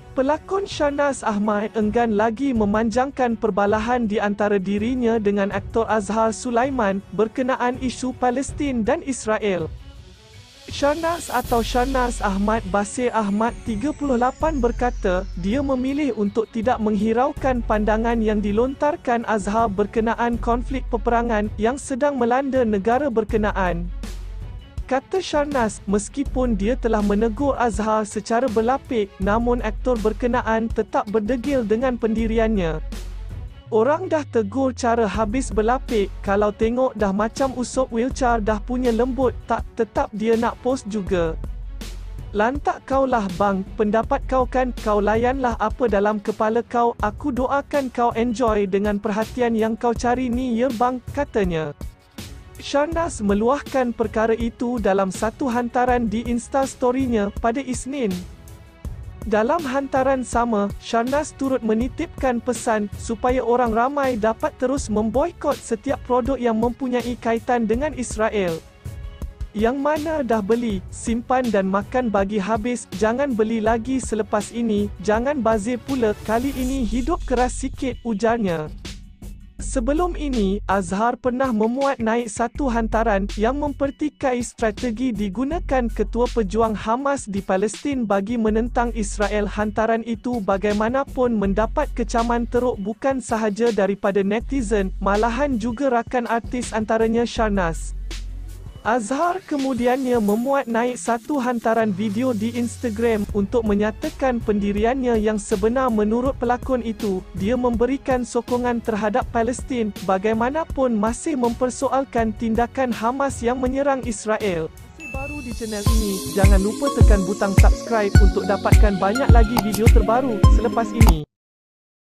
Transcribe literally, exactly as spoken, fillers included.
Pelakon Shahnaz Ahmad enggan lagi memanjangkan perbalahan di antara dirinya dengan aktor Azhar Sulaiman berkenaan isu Palestin dan Israel. Shahnaz atau Shahnaz Ahmad Basir Ahmad tiga puluh lapan berkata, dia memilih untuk tidak menghiraukan pandangan yang dilontarkan Azhar berkenaan konflik peperangan yang sedang melanda negara berkenaan. Kata Shahnaz, meskipun dia telah menegur Azhar secara berlapik, namun aktor berkenaan tetap berdegil dengan pendiriannya. Orang dah tegur cara habis berlapik, kalau tengok dah macam usop wheelchair dah punya lembut, tak tetap dia nak post juga. Lantak kau lah bang, pendapat kau kan, kau layanlah apa dalam kepala kau, aku doakan kau enjoy dengan perhatian yang kau cari ni ya bang, katanya. Shahnaz meluahkan perkara itu dalam satu hantaran di Instastory-nya pada Isnin. Dalam hantaran sama, Shahnaz turut menitipkan pesan supaya orang ramai dapat terus memboikot setiap produk yang mempunyai kaitan dengan Israel. Yang mana dah beli, simpan dan makan bagi habis, jangan beli lagi selepas ini, jangan bazir pula, kali ini hidup keras sikit, ujarnya. Sebelum ini, Azhar pernah memuat naik satu hantaran yang mempertikai strategi digunakan Ketua Pejuang Hamas di Palestin bagi menentang Israel. Hantaran itu bagaimanapun mendapat kecaman teruk bukan sahaja daripada netizen, malahan juga rakan artis antaranya Shahnaz. Azhar kemudiannya memuat naik satu hantaran video di Instagram untuk menyatakan pendiriannya yang sebenar. Menurut pelakon itu, dia memberikan sokongan terhadap Palestin, bagaimanapun masih mempersoalkan tindakan Hamas yang menyerang Israel. Masih baru di channel ini, jangan lupa tekan butang subscribe untuk dapatkan banyak lagi video terbaru selepas ini.